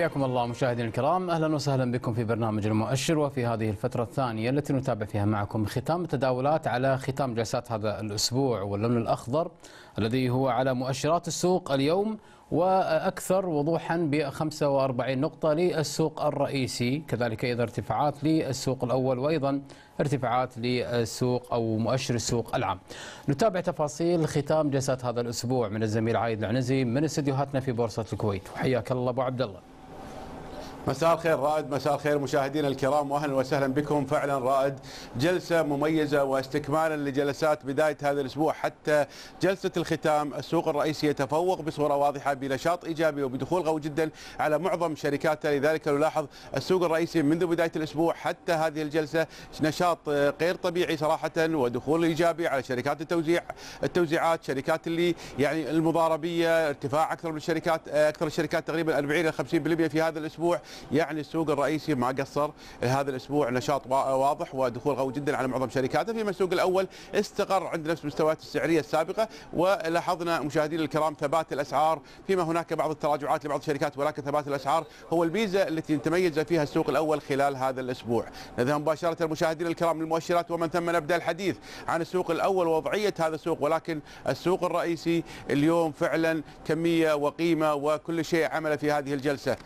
حياكم الله مشاهدينا الكرام، اهلا وسهلا بكم في برنامج المؤشر، وفي هذه الفتره الثانيه التي نتابع فيها معكم ختام التداولات على ختام جلسات هذا الاسبوع، واللون الاخضر الذي هو على مؤشرات السوق اليوم، واكثر وضوحا ب 45 نقطه للسوق الرئيسي، كذلك ايضا ارتفاعات للسوق الاول وايضا ارتفاعات للسوق او مؤشر السوق العام. نتابع تفاصيل ختام جلسات هذا الاسبوع من الزميل عايد العنزي من استديوهاتنا في بورصه الكويت. وحياك الله ابو عبد الله. مساء الخير رائد، مساء الخير مشاهدينا الكرام، واهلا وسهلا بكم. فعلا رائد جلسه مميزه واستكمالا لجلسات بدايه هذا الاسبوع حتى جلسه الختام. السوق الرئيسي يتفوق بصوره واضحه بنشاط ايجابي وبدخول قوي جدا على معظم شركاته، لذلك نلاحظ السوق الرئيسي منذ بدايه الاسبوع حتى هذه الجلسه نشاط غير طبيعي صراحه، ودخول ايجابي على شركات التوزيعات، شركات اللي يعني المضاربيه، ارتفاع اكثر من الشركات، اكثر الشركات تقريبا 40 الى 50% في هذا الاسبوع. يعني السوق الرئيسي ما قصر هذا الاسبوع، نشاط واضح ودخول قوي جدا على معظم شركاته. فيما السوق الاول استقر عند نفس المستويات السعريه السابقه، ولاحظنا مشاهدينا الكرام ثبات الاسعار، فيما هناك بعض التراجعات لبعض الشركات، ولكن ثبات الاسعار هو الميزه التي تميز فيها السوق الاول خلال هذا الاسبوع. نذهب مباشره مشاهدينا الكرام للمؤشرات، ومن ثم نبدا الحديث عن السوق الاول ووضعيه هذا السوق. ولكن السوق الرئيسي اليوم فعلا كميه وقيمه وكل شيء عمل في هذه الجلسه.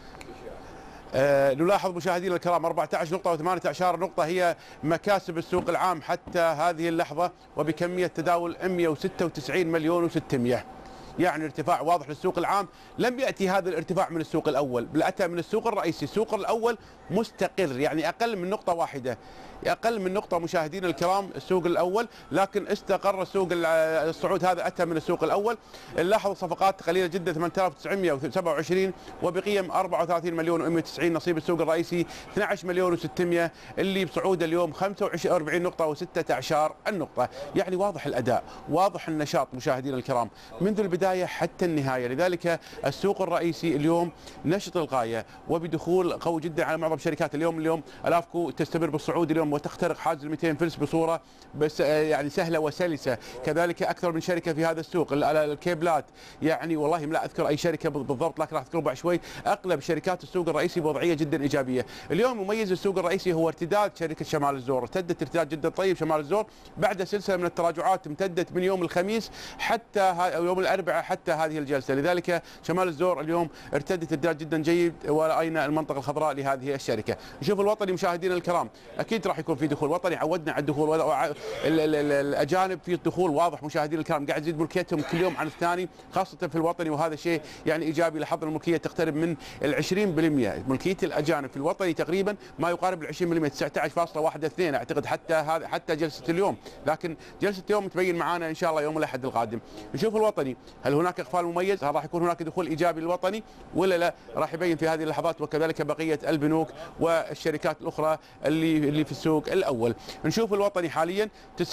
نلاحظ مشاهدينا الكرام 14 نقطة و18 نقطة هي مكاسب السوق العام حتى هذه اللحظة، وبكمية تداول 196 مليون و600. يعني ارتفاع واضح للسوق العام. لم يأتي هذا الارتفاع من السوق الأول، بل أتى من السوق الرئيسي. السوق الأول مستقر، يعني أقل من نقطة واحدة، أقل من نقطة مشاهدينا الكرام السوق الأول، لكن استقر السوق الصعود هذا أتى من السوق الأول. نلاحظ صفقات قليلة جدا 8927 وبقيم 34 مليون و190. نصيب السوق الرئيسي 12 مليون و600 اللي بصعود اليوم 45 نقطة و16 النقطة. يعني واضح الأداء، واضح النشاط مشاهدينا الكرام منذ البداية حتى النهاية. لذلك السوق الرئيسي اليوم نشط للغاية وبدخول قوي جدا على معظم الشركات. اليوم الافكو تستمر بالصعود اليوم وتخترق حاجز 200 فلس بصوره بس يعني سهله وسلسه. كذلك اكثر من شركه في هذا السوق. الكيبلات يعني والله لا اذكر اي شركه بالضبط، لكن راح اذكر بعد شوي. اغلب شركات السوق الرئيسي بوضعيه جدا ايجابيه. اليوم مميز السوق الرئيسي هو ارتداد شركه شمال الزور، ارتدت ارتداد جدا طيب شمال الزور بعد سلسله من التراجعات امتدت من يوم الخميس حتى يوم الاربعاء حتى هذه الجلسه. لذلك شمال الزور اليوم ارتدت ارتداد جدا جيد، وراينا المنطقه الخضراء لهذه الشركه. نشوف الوطني مشاهدينا الكرام، اكيد راح يكون في دخول وطني، عودنا على الدخول. الاجانب في الدخول واضح مشاهدينا الكرام، قاعد يزيد ملكيتهم كل يوم عن الثاني خاصه في الوطني، وهذا شيء يعني ايجابي. لاحظنا الملكيه تقترب من ال 20%، ملكيه الاجانب في الوطني تقريبا ما يقارب ال 20%، 19.12 اعتقد حتى جلسه اليوم. لكن جلسه اليوم تبين معانا ان شاء الله يوم الاحد القادم. نشوف الوطني، هل هناك اقفال مميز؟ هل راح يكون هناك دخول ايجابي للوطني ولا لا؟ راح يبين في هذه اللحظات، وكذلك بقيه البنوك والشركات الاخرى اللي في السوق الاول. نشوف الوطني حاليا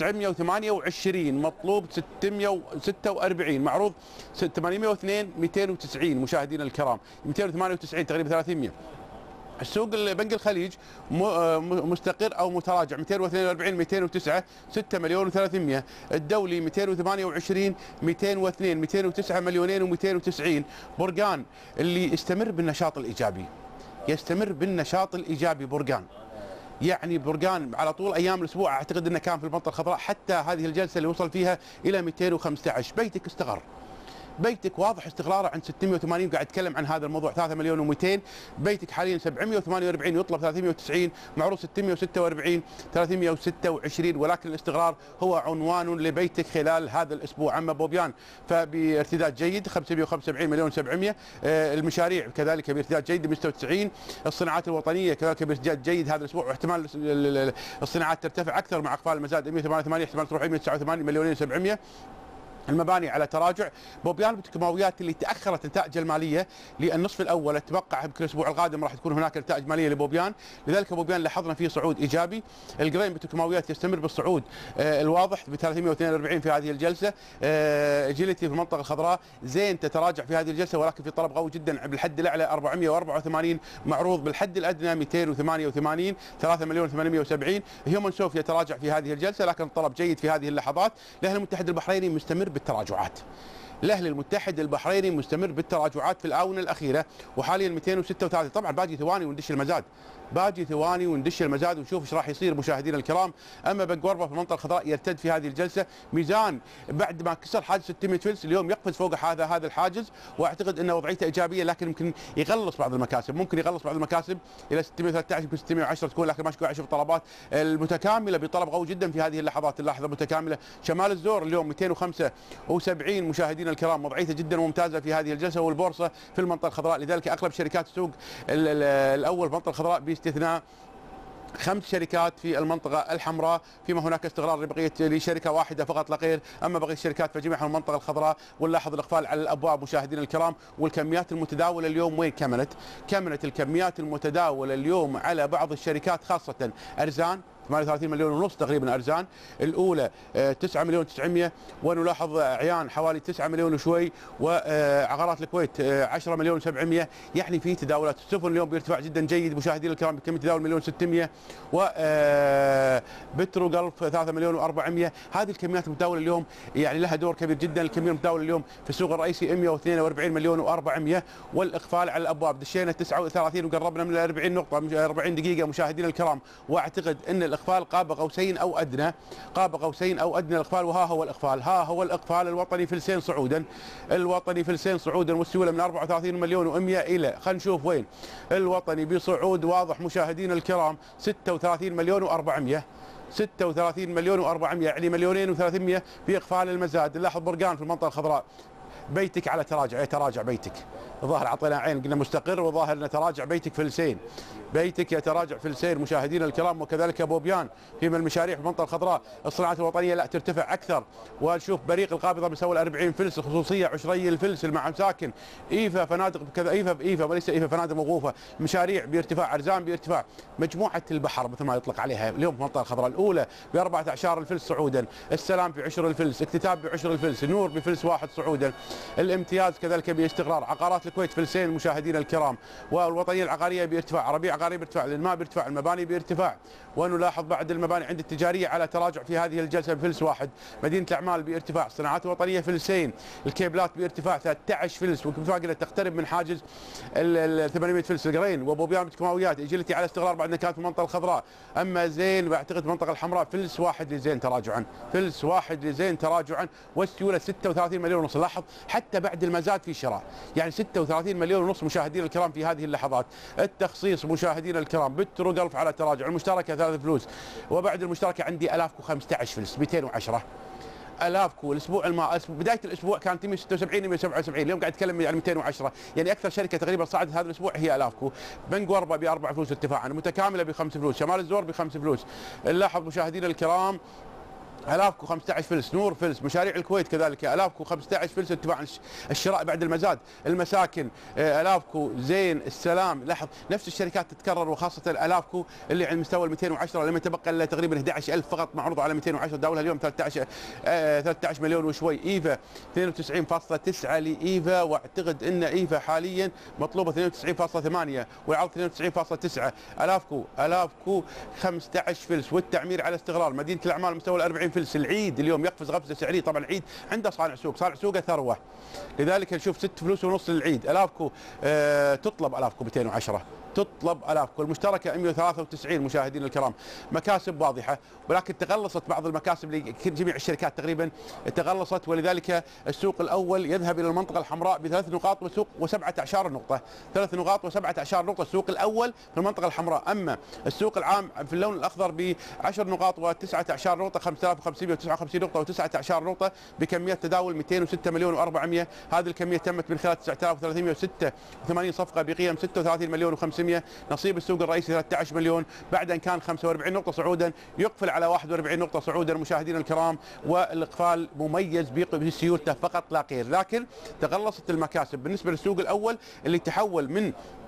928 مطلوب 646 معروض 802 290 مشاهدينا الكرام، 298 تقريبا 300. السوق البنك الخليج مستقر او متراجع 242 209 6 مليون و300. الدولي 228 202 209 مليونين و290. برقان اللي يستمر بالنشاط الايجابي، يستمر بالنشاط الايجابي برقان. يعني برقان على طول ايام الاسبوع اعتقد انه كان في المنطقه الخضراء حتى هذه الجلسه اللي وصل فيها الى 215. بيتك استقر، بيتك واضح استقراره عند 680. قاعد اتكلم عن هذا الموضوع 3 مليون و200. بيتك حاليا 748 يطلب 390، معروض 646 326، ولكن الاستقرار هو عنوان لبيتك خلال هذا الاسبوع. اما بوبيان فبارتداد جيد 575 مليون 700. المشاريع كذلك بارتداد جيد 196. الصناعات الوطنيه كذلك بارتداد جيد هذا الاسبوع، واحتمال الصناعات ترتفع اكثر مع اقفال المزاد 188، احتمال تروح 189 مليونين 700. المباني على تراجع. بوبيان بالكيماويات اللي تاخرت نتائج الماليه للنصف الاول، اتوقع يمكن الاسبوع القادم راح تكون هناك نتائج ماليه لبوبيان، لذلك بوبيان لاحظنا فيه صعود ايجابي. الجرين بالكيماويات يستمر بالصعود الواضح ب 342 في هذه الجلسه. جيلتي في المنطقه الخضراء زين تتراجع في هذه الجلسه، ولكن في طلب قوي جدا بالحد الاعلى 484، معروض بالحد الادنى 288 3 مليون 870. هيومن سوف يتراجع في هذه الجلسه، لكن الطلب جيد في هذه اللحظات. الاهلي المتحد البحريني مستمر بالتراجعات. الاهلي المتحد البحريني مستمر بالتراجعات في الاونه الاخيره وحاليا 236. طبعا باقي ثواني وندش المزاد، باقي ثواني وندش المزاد ونشوف ايش راح يصير مشاهدينا الكرام. اما بنك وربه في المنطقه الخضراء يرتد في هذه الجلسه، ميزان بعد ما كسر حاجز 600 فلس اليوم يقفز فوق هذا الحاجز، واعتقد ان وضعيته ايجابيه، لكن يمكن يغلص بعض المكاسب، ممكن يغلص بعض المكاسب الى 613 يمكن 610 تكون، لكن ما شكو اشوف طلبات المتكامله بطلب قوي جدا في هذه اللحظات، اللحظه متكامله. شمال الزور اليوم 275 مشاهدينا الكرام، وضعيته جدا ممتازه في هذه الجلسه، والبورصه في المنطقه الخضراء، لذلك اغلب شركات السوق الاول في المنطقه الخضراء باستثناء 5 شركات في المنطقة الحمراء، فيما هناك استقرار لبقية لشركة واحدة فقط لا غير، أما بقية الشركات فجميعها المنطقة الخضراء. ونلاحظ الإقفال على الأبواب مشاهدينا الكرام. والكميات المتداولة اليوم وين كملت الكميات المتداولة اليوم على بعض الشركات، خاصة أرزان 38 مليون ونص تقريبا أرزان الأولى، 9 مليون 900، ونلاحظ عيان حوالي 9 مليون وشوي، وعقارات الكويت 10 مليون 700. يعني في تداولات. السفن اليوم بارتفاع جدا جيد مشاهدينا الكرام بكمية تداول مليون 600، وبترو جلف 3 مليون و400. هذه الكميات المتداولة اليوم يعني لها دور كبير جدا. الكمية المتداولة اليوم في السوق الرئيسي 142 مليون و400، والإقفال على الأبواب دشينا 39 وقربنا من 40 نقطة 40 دقيقة مشاهدينا الكرام. واعتقد أن الإقفال قاب قوسين أو أدنى، قاب قوسين أو أدنى الإقفال. وها هو الإقفال، ها هو الإقفال الوطني فلسين صعودا، الوطني فلسين صعودا، والسيولة من 34 مليون و100 إلى، خلينا نشوف وين الوطني بصعود واضح مشاهدينا الكرام 36 مليون و400، 36 مليون و400، يعني مليونين و300 بإقفال المزاد. نلاحظ برقان في المنطقة الخضراء، بيتك على تراجع، يتراجع بيتك، الظاهر عطينا عين قلنا مستقر، وظاهر نتراجع بيتك فلسين، بيتك يتراجع فلسين مشاهدينا الكرام. وكذلك بوبيان فيما المشاريع في المنطقه الخضراء الصناعات الوطنيه لا ترتفع اكثر. ونشوف بريق القابضه بيسوي 40 فلس، الخصوصيه عشري الفلس مع مساكن، ايفا فنادق كذا، ايفا بايفا وليس ايفا فنادق موقوفه، مشاريع بارتفاع، ارزان بارتفاع. مجموعه البحر مثل ما يطلق عليها اليوم في المنطقه الخضراء الاولى ب 14 الفلس صعودا، السلام بعشر الفلس، اكتتاب بعشر الفلس، نور بفلس واحد صعودا، الامتياز كذلك باستقرار، عقارات الكويت فلسين مشاهدينا الكرام، والوطنيه العقاريه بارتفاع، عربيه عقاريه بارتفاع، الماء بارتفاع، المباني بارتفاع. ونلاحظ بعد المباني عند التجاريه على تراجع في هذه الجلسه بفلس واحد، مدينه الاعمال بارتفاع، الصناعات الوطنيه فلسين، الكيبلات بارتفاع 13 فلس، وكفاءه تقترب من حاجز ال 800 فلس. القرين وبوبيان بالكيماويات، اجلتي على استقرار بعد كانت في المنطقه الخضراء. اما زين بعتقد المنطقه الحمراء فلس واحد لزين تراجعا، فلس واحد لزين تراجعا، والسيوله 36 مليون ونص. لاحظ حتى بعد المزاد في شراء، يعني 36 مليون ونص مشاهدينا الكرام في هذه اللحظات. التخصيص مشاهدينا الكرام بترو قلف على تراجع، المشتركه 3 فلوس، وبعد المشتركه عندي الافكو 15 فلس 210 الافكو. الاسبوع بدايه الاسبوع كانت 176 177، اليوم قاعد اتكلم يعني 210، يعني اكثر شركه تقريبا صعدت هذا الاسبوع هي الافكو. بنك وربه ب4 فلوس ارتفاعا، متكامله ب5 فلوس، شمال الزور ب5 فلوس. نلاحظ مشاهدينا الكرام الافكو 15 فلس، نور فلس، مشاريع الكويت كذلك الافكو 15 فلس ارتفاع الشراء بعد المزاد، المساكن الافكو، زين، السلام. لاحظ نفس الشركات تتكرر، وخاصه الافكو اللي عند مستوى ال 210 لما تبقى الا تقريبا 11000 فقط معروض على 210، داولها اليوم 13 مليون وشوي. ايفا 92.9 لايفا، واعتقد ان ايفا حاليا مطلوبه 92.8 والعرض 92.9. الافكو 15 فلس، والتعمير على استقرار، مدينه الاعمال مستوى ال 40 فلس. العيد اليوم يقفز قفزه سعريه، طبعا العيد عنده صانع سوق، صانع سوقه ثروه، لذلك نشوف 6 فلوس ونص للعيد. الافكو تطلب الافكو 210، تطلب الافكو. المشتركه 193 مشاهدينا الكرام، مكاسب واضحه، ولكن تغلصت بعض المكاسب لجميع الشركات تقريبا تغلصت، ولذلك السوق الاول يذهب الى المنطقه الحمراء ب3 نقاط وسوق و17 نقطه، 3 نقاط و17 نقطه السوق الاول في المنطقه الحمراء. اما السوق العام في اللون الاخضر ب10 نقاط و19 نقطه، 5559 نقطه و19 نقطه، بكميه تداول 206 مليون و400. هذه الكميه تمت من خلال 9386 صفقه بقيم 36 مليون و500. نصيب السوق الرئيسي 13 مليون، بعد ان كان 45 نقطه صعودا يقفل على 41 نقطه صعودا مشاهدينا الكرام، والاقفال مميز بسيولته فقط لا غير. لكن تقلصت المكاسب بالنسبه للسوق الاول اللي تحول من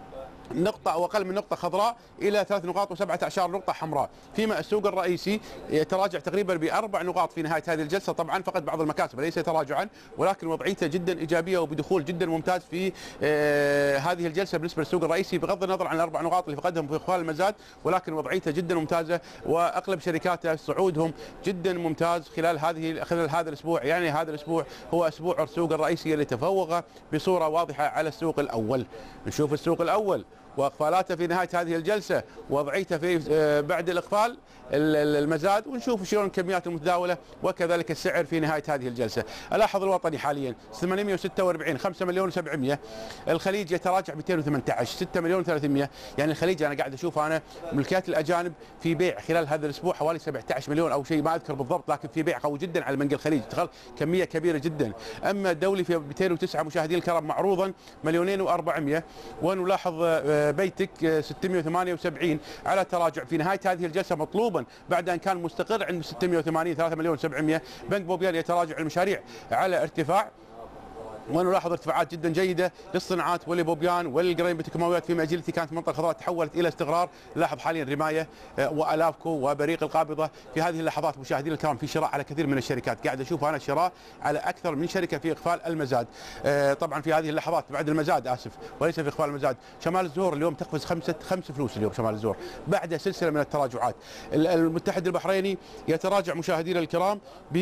نقطة أو أقل من نقطة خضراء إلى 3 نقاط و17 نقطة حمراء، فيما السوق الرئيسي يتراجع تقريبا ب4 نقاط في نهاية هذه الجلسة. طبعا فقد بعض المكاسب ليس تراجعا، ولكن وضعيته جدا إيجابية وبدخول جدا ممتاز في هذه الجلسة بالنسبة للسوق الرئيسي، بغض النظر عن ال4 نقاط اللي فقدهم في إقفال المزاد، ولكن وضعيته جدا ممتازة، وأغلب شركاته صعودهم جدا ممتاز خلال هذا الأسبوع. يعني هذا الأسبوع هو أسبوع السوق الرئيسي اللي تفوق بصورة واضحة على السوق الأول. نشوف السوق الأول واقفالاته في نهايه هذه الجلسه، وضعيته في بعد الاقفال المزاد، ونشوف شلون الكميات المتداوله وكذلك السعر في نهايه هذه الجلسه. الاحظ الوطني حاليا 846 5 مليون و700، الخليج يتراجع 218 6 مليون و300. يعني الخليج انا قاعد اشوف انا ملكيات الاجانب في بيع خلال هذا الاسبوع حوالي 17 مليون او شيء ما اذكر بالضبط، لكن في بيع قوي جدا على منقل الخليج، كميه كبيره جدا. اما الدولي في 209 مشاهدين الكرام معروضا 2,400,000، ونلاحظ بيتك 678 على تراجع في نهايه هذه الجلسه مطلوبا بعد ان كان مستقر عند 680 3 مليون و700. بنك بوبيان يتراجع المشاريع على ارتفاع، ونلاحظ ارتفاعات جدا جيده للصناعات ولبوبيان وللجريمه الكيماويات، فيما اجيلتي كانت منطقه خضراء تحولت الى استقرار. لاحظ حاليا رمايه والافكو وبريق القابضه في هذه اللحظات مشاهدينا الكرام في شراء على كثير من الشركات، قاعد اشوف انا شراء على اكثر من شركه في اقفال المزاد. طبعا في هذه اللحظات بعد المزاد اسف وليس في اقفال المزاد. شمال الزهور اليوم تقفز 5 فلوس اليوم شمال الزهور بعد سلسله من التراجعات. المتحد البحريني يتراجع مشاهدينا الكرام ب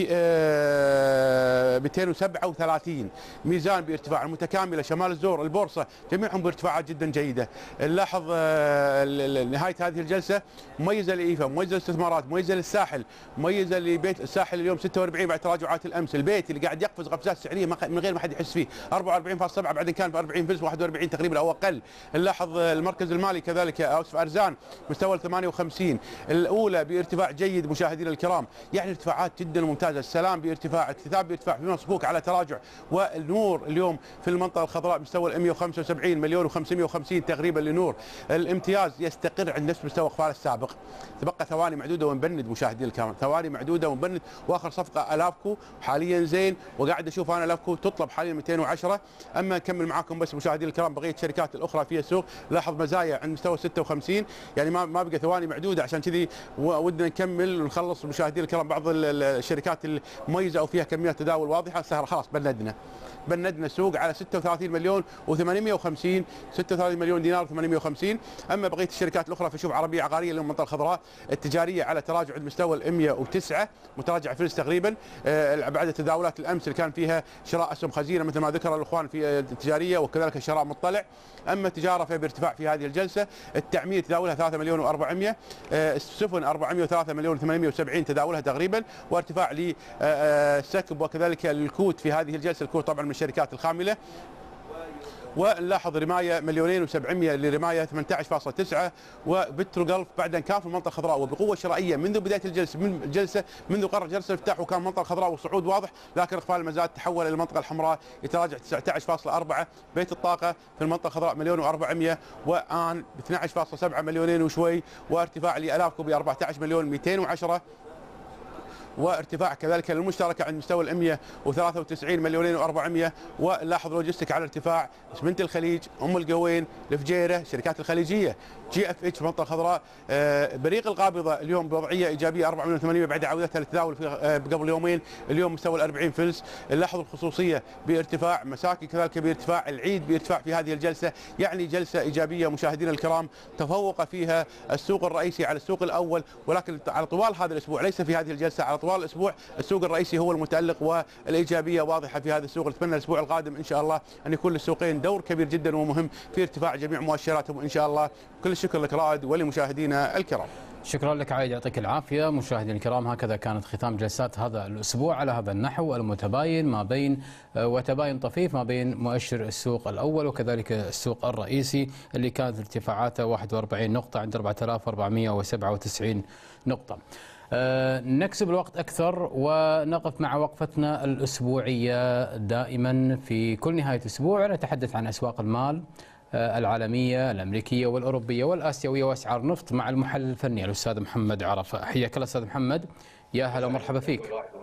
237. ميزان بارتفاع، المتكامله شمال الزور البورصه جميعهم بارتفاعات جدا جيده. نلاحظ نهايه هذه الجلسه مميزه لايفا، مميزه للاستثمارات، مميزه للساحل، مميزه لبيت الساحل اليوم 46 بعد تراجعات الامس. البيت اللي قاعد يقفز قفزات سعريه من غير ما حد يحس فيه 44.7 بعدين كان ب 40 فلس 41 تقريبا او اقل. نلاحظ المركز المالي كذلك اوسف ارزان مستوى 58 الاولى بارتفاع جيد مشاهدينا الكرام، يعني ارتفاعات جدا ممتازه. السلام بارتفاع، الكتاب بارتفاع، فيما صكوك على تراجع. والنور اليوم في المنطقه الخضراء مستوى 175 مليون و550 تقريبا لنور. الامتياز يستقر عند نفس مستوى اقفال السابق، تبقى ثواني معدوده ونبند مشاهدينا الكرام، ثواني معدوده ونبند. واخر صفقه الافكو حاليا زين، وقاعد اشوف انا الافكو تطلب حاليا 210. اما نكمل معاكم بس مشاهدينا الكرام بقيه الشركات الاخرى في السوق. لاحظ مزايا عند مستوى 56، يعني ما بقى ثواني معدوده، عشان كذي ودنا نكمل ونخلص مشاهدينا الكرام بعض الشركات المميزه او فيها كميات تداول واضحه. السهره خلاص بندنا السوق على 36 مليون و850، 36 مليون دينار و850. اما بقيه الشركات الاخرى فشوف عربيه عقاريه اللي المنطقه الخضراء التجاريه على تراجع عند مستوى 109 متراجع فلس تقريبا بعد تداولات الامس اللي كان فيها شراء اسهم خزينه مثل ما ذكر الاخوان في التجاريه وكذلك شراء مطلع. اما التجاره فيها بارتفاع في هذه الجلسه. التعمير تداولها 3 مليون و400، السفن 403 مليون و870 تداولها تقريبا، وارتفاع للسكب وكذلك الكوت في هذه الجلسه. الكوت طبعا من الشركات الخامله. ونلاحظ رمايه 2,700,000 لرمايه 18.9، وبتروغلف بعد ان كان في المنطقه الخضراء وبقوه شرائيه منذ بدايه الجلسه منذ قرر جلسه الافتتاح، وكان منطقه خضراء وصعود واضح، لكن اقفال المزاد تحول الى المنطقه الحمراء يتراجع 19.4. بيت الطاقه في المنطقه الخضراء 1,400,000 والان ب 12.7 مليونين وشوي، وارتفاع لالافكو ب 14,210، وارتفاع كذلك للمشتركه عند مستوى 193 مليونين و400. ولاحظ لوجستيك على ارتفاع، اسمنت الخليج، ام القوين، الفجيره، الشركات الخليجيه، جي اف اتش المنطقه الخضراء، بريق القابضه اليوم بوضعيه ايجابيه 4 مليون 800 بعد عودتها للتداول قبل يومين، اليوم مستوى 40 فلس. نلاحظ الخصوصيه بارتفاع، مساكن كذلك بارتفاع، العيد بارتفاع في هذه الجلسه، يعني جلسه ايجابيه مشاهدينا الكرام تفوق فيها السوق الرئيسي على السوق الاول. ولكن على طوال هذا الاسبوع ليس في هذه الجلسه، على طوال الاسبوع السوق الرئيسي هو المتالق والايجابيه واضحه في هذا السوق. نتمنى الاسبوع القادم ان شاء الله ان يكون للسوقين دور كبير جدا ومهم في ارتفاع جميع مؤشراتهم ان شاء الله. كل الشكر لك رائد ولمشاهدينا الكرام. شكرا لك عايد، يعطيك العافيه. مشاهدينا الكرام هكذا كانت ختام جلسات هذا الاسبوع على هذا النحو المتباين ما بين وتباين طفيف ما بين مؤشر السوق الاول وكذلك السوق الرئيسي اللي كانت ارتفاعاته 41 نقطه عند 4497 نقطه. نكسب الوقت أكثر ونقف مع وقفتنا الأسبوعية دائما في كل نهاية أسبوع، نتحدث عن أسواق المال العالمية الأمريكية والأوروبية والآسيوية وأسعار نفط مع المحلل الفني الأستاذ محمد عرفة. حياك الله أستاذ محمد، يا هلا ومرحبا فيك.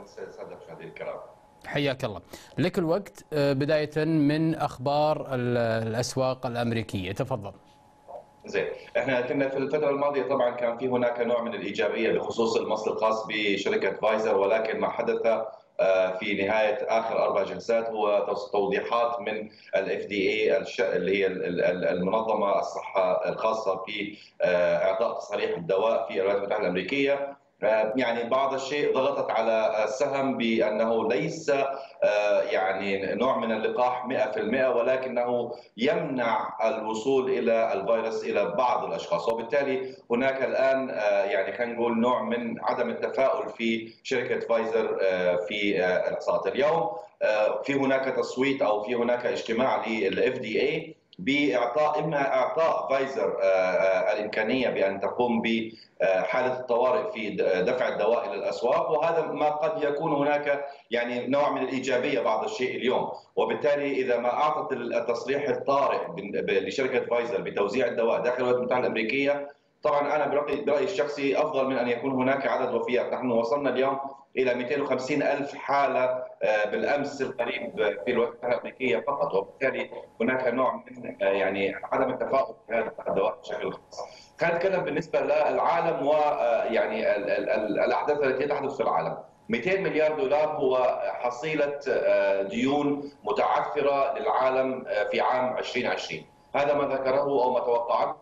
حياك الله. لك الوقت بداية من أخبار الأسواق الأمريكية، تفضل. زين، احنا كنا في الفترة الماضية طبعا كان في هناك نوع من الإيجابية بخصوص المصل الخاص بشركة فايزر، ولكن ما حدث في نهاية آخر 4 جلسات هو توضيحات من الاف دي اي اللي هي المنظمة الصحة الخاصة في إعطاء تصاريح الدواء في الولايات المتحدة الأمريكية. يعني بعض الشيء ضغطت على السهم بأنه ليس يعني نوع من اللقاح 100%، ولكنه يمنع الوصول الى الفيروس الى بعض الاشخاص، وبالتالي هناك الان يعني خلينا نقول نوع من عدم التفاؤل في شركه فايزر في الاحصاءات اليوم. في هناك تصويت او في هناك اجتماع للاف دي اي باعطاء اما اعطاء فايزر الامكانيه بان تقوم بحاله الطوارئ في دفع الدواء الى الاسواق، وهذا ما قد يكون هناك يعني نوع من الايجابيه بعض الشيء اليوم. وبالتالي اذا ما اعطت التصريح الطارئ لشركه فايزر بتوزيع الدواء داخل الولايات المتحده الامريكيه، طبعا انا برايي الشخصي افضل من ان يكون هناك عدد وفيات. نحن وصلنا اليوم الى 250 الف حاله بالامس القريب في الولايات المتحده الامريكيه فقط، وبالتالي هناك نوع من يعني عدم التفاؤل بهذا الدواء بشكل خاص. خلينا نتكلم بالنسبه للعالم ويعني الاحداث التي تحدث في العالم. 200 مليار دولار هو حصيله ديون متعثره للعالم في عام 2020. هذا ما ذكره او ما توقعه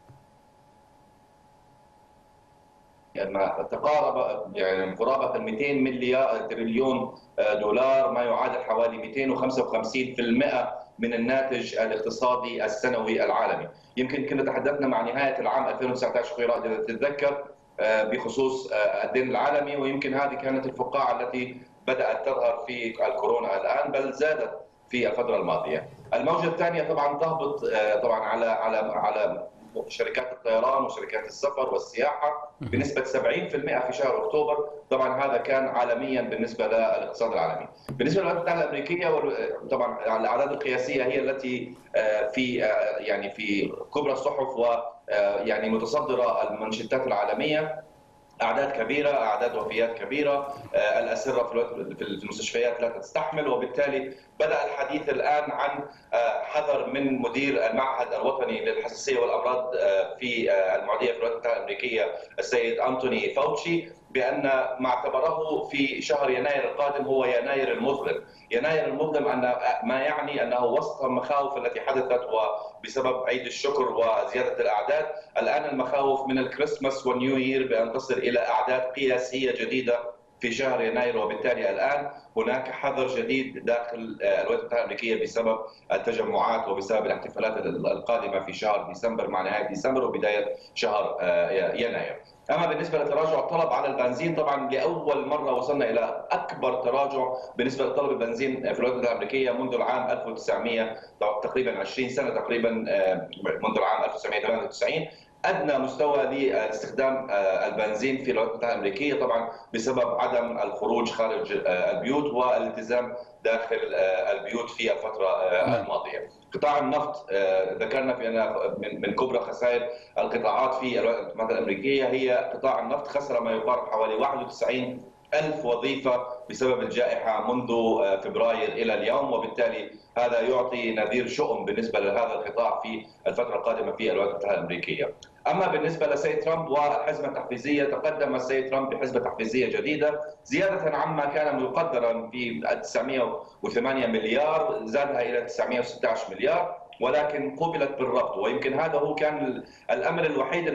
ما تقارب يعني قرابه ال 200 مليار تريليون دولار، ما يعادل حوالي 255% من الناتج الاقتصادي السنوي العالمي. يمكن كنا تحدثنا مع نهايه العام 2019 اخوي رائد اذا تتذكر بخصوص الدين العالمي، ويمكن هذه كانت الفقاعه التي بدات تظهر في الكورونا الان، بل زادت في الفتره الماضيه. الموجه الثانيه طبعا تهبط طبعا على شركات الطيران وشركات السفر والسياحه بنسبه 70% في شهر اكتوبر. طبعا هذا كان عالميا بالنسبه للاقتصاد العالمي. بالنسبه للولايات المتحده الامريكيه طبعا الاعداد القياسيه هي التي في يعني في كبرى الصحف ويعني متصدره المنشطات العالميه. اعداد كبيره، اعداد وفيات كبيره، الاسره في المستشفيات لا تستحمل، وبالتالي بدا الحديث الان عن حذر من مدير المعهد الوطني للحساسيه والامراض في المعديه في الولايات المتحده الامريكيه السيد انتوني فاوتشي، بان ما اعتبره في شهر يناير القادم هو يناير المظلم. يناير المظلم ان ما يعني انه وسط المخاوف التي حدثت وبسبب عيد الشكر وزياده الاعداد، الان المخاوف من الكريسماس والنيو يير بان تصل الى اعداد قياسيه جديده في شهر يناير، وبالتالي الان هناك حذر جديد داخل الولايات المتحده الامريكيه بسبب التجمعات وبسبب الاحتفالات القادمه في شهر ديسمبر مع نهايه ديسمبر وبدايه شهر يناير. اما بالنسبه لتراجع الطلب على البنزين، طبعا لاول مره وصلنا الى اكبر تراجع بالنسبه لطلب البنزين في الولايات المتحده الامريكيه منذ العام 1900 تقريبا 20 سنه تقريبا، منذ العام 1998 ادنى مستوى لاستخدام البنزين في الولايات المتحده الامريكيه، طبعا بسبب عدم الخروج خارج البيوت والالتزام داخل البيوت في الفتره الماضيه. قطاع النفط ذكرنا في ان من كبرى خسائر القطاعات في الولايات المتحده الامريكيه هي قطاع النفط، خسر ما يقارب حوالي 91 ألف وظيفة بسبب الجائحة منذ فبراير إلى اليوم، وبالتالي هذا يعطي نذير شؤم بالنسبة لهذا القطاع في الفترة القادمة في الولايات المتحدة الأمريكية. أما بالنسبة للسيد ترامب والحزمة التحفيزية، تقدم السيد ترامب بحزمة تحفيزية جديدة زيادة عما كان مقدرا في 908 مليار، زادها إلى 916 مليار، ولكن قبلت بالرفض. ويمكن هذا هو كان الامر الوحيد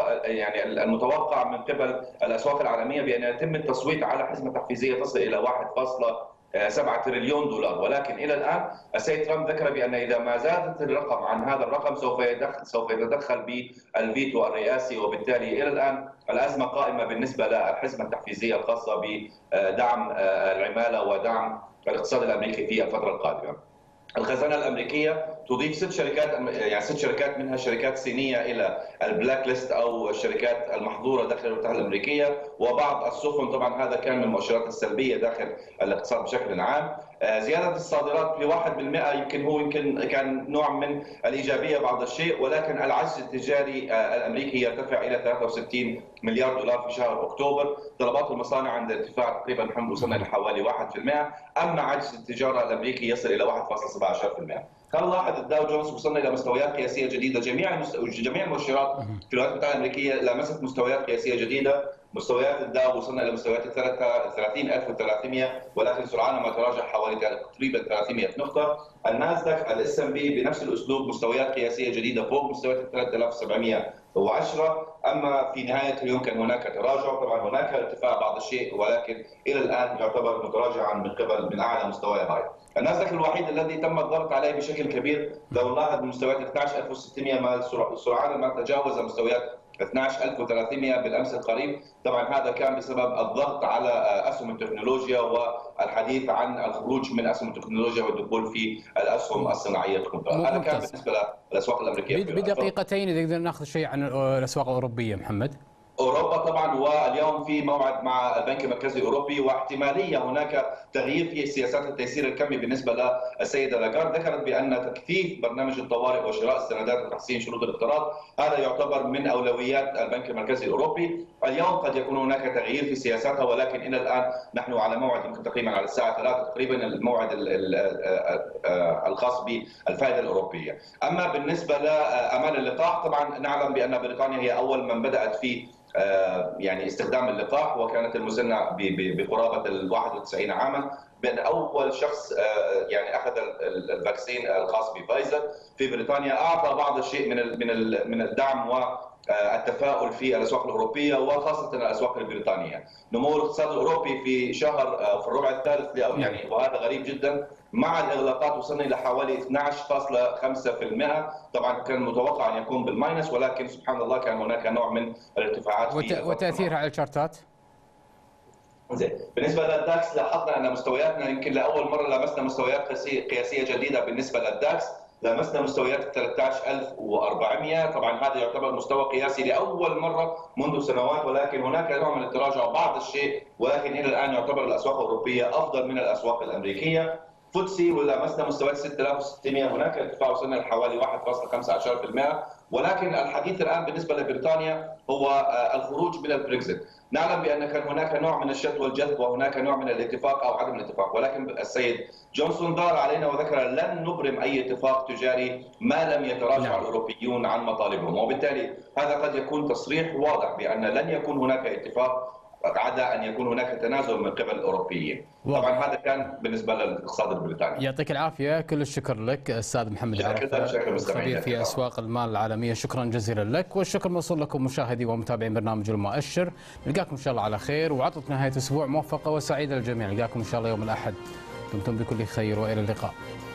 المتوقع من قبل الاسواق العالميه بان يتم التصويت على حزمه تحفيزيه تصل الى 1.7 تريليون دولار، ولكن الى الان السيد ترامب ذكر بان اذا ما زادت الرقم عن هذا الرقم سوف يتدخل بالفيتو الرئاسي، وبالتالي الى الان الازمه قائمه بالنسبه للحزمه التحفيزيه الخاصه بدعم العماله ودعم الاقتصاد الامريكي في الفتره القادمه. الخزانه الامريكيه تضيف 6 شركات منها شركات صينيه الى البلاك ليست او الشركات المحظوره داخل الولايات المتحده الامريكيه، وبعض السفن، طبعا هذا كان من المؤشرات السلبيه داخل الاقتصاد بشكل عام. زياده الصادرات ل 1% يمكن كان نوع من الايجابيه بعض الشيء، ولكن العجز التجاري الامريكي يرتفع الى 63 مليار دولار في شهر اكتوبر. طلبات المصانع عند ارتفاع تقريبا نحن وصلنا لحوالي 1%، اما عجز التجاره الامريكي يصل الى 1.17%. خلينا نلاحظ الداو جونز وصلنا الى مستويات قياسيه جديده، جميع المؤشرات في الولايات المتحده الامريكيه لمست مستويات قياسيه جديده، مستويات الداو وصلنا الى مستويات 30300 ولكن سرعان ما تراجع حوالي تقريبا 300 نقطه. الناسداك الاس ام بي بنفس الاسلوب مستويات قياسيه جديده فوق مستويات 3710. اما في نهايه اليوم كان هناك تراجع، طبعا هناك ارتفاع بعض الشيء ولكن الى الان يعتبر متراجعا من اعلى مستوى هاي. الناسداك الوحيد الذي تم الضغط عليه بشكل كبير لو نلاحظ مستويات 12600 ما سرعان ما تجاوز مستويات 12300 بالامس القريب. طبعا هذا كان بسبب الضغط على اسهم التكنولوجيا والحديث عن الخروج من اسهم التكنولوجيا والدخول في الاسهم الصناعيه الكبرى. هذا كان بالنسبه للاسواق الامريكيه. بدقيقتين اذا نقدر ناخذ شيء عن الاسواق الاوروبيه محمد. اوروبا طبعا، واليوم في موعد مع البنك المركزي الاوروبي واحتماليه هناك تغيير في سياسات التيسير الكمي بالنسبه للسيده لاغارد. ذكرت بان تكثيف برنامج الطوارئ وشراء السندات وتحسين شروط الاقتراض هذا يعتبر من اولويات البنك المركزي الاوروبي. اليوم قد يكون هناك تغيير في سياساتها ولكن الى الان نحن على موعد يمكن تقريبا على الساعه 3 تقريبا الموعد الخاص بالفائده الاوروبيه. اما بالنسبه لامال اللقاح طبعا نعلم بان بريطانيا هي اول من بدات في يعني استخدام اللقاح وكانت المسنه بقرابه ال 91 عاما، بان اول شخص يعني اخذ الفاكسين الخاص بفايزر في بريطانيا اعطى بعض الشيء من الدعم والتفاؤل في الاسواق الاوروبيه وخاصه الاسواق البريطانيه. نمو الاقتصاد الاوروبي في في الربع الثالث يعني وهذا غريب جدا مع الاغلاقات وصلنا الى حوالي 12.5%. طبعا كان متوقع ان يكون بالماينس ولكن سبحان الله كان هناك نوع من الارتفاعات وتاثيرها على الشارتات. زين، بالنسبه للداكس لاحظنا ان مستوياتنا يمكن لاول مره لمسنا مستويات قياسيه جديده بالنسبه للداكس، لمسنا مستويات 13400. طبعا هذا يعتبر مستوى قياسي لاول مره منذ سنوات ولكن هناك نوع من التراجع بعض الشيء ولكن الى الان يعتبر الاسواق الاوروبيه افضل من الاسواق الامريكيه. فوتسي ولمسنا مستويات 6600 هناك ارتفاع وصلنا لحوالي 1.15% ولكن الحديث الان بالنسبه لبريطانيا هو الخروج من البريكزيت. نعلم بان كان هناك نوع من الشد والجذب وهناك نوع من الاتفاق او عدم الاتفاق ولكن السيد جونسون دار علينا وذكر لن نبرم اي اتفاق تجاري ما لم يتراجع الاوروبيون عن مطالبهم، وبالتالي هذا قد يكون تصريح واضح بان لن يكون هناك اتفاق عدا ان يكون هناك تنازل من قبل الاوروبيين. طبعا هذا كان بالنسبه للاقتصاد البريطاني. يعطيك العافيه، كل الشكر لك استاذ محمد عرفة خبير في اسواق المال العالميه، شكرا جزيلا لك والشكر موصول لكم مشاهدي ومتابعين برنامج المؤشر. نلقاكم ان شاء الله على خير وعطله نهايه اسبوع موفقه وسعيده للجميع. نلقاكم ان شاء الله يوم الاحد، دمتم بكل خير والى اللقاء.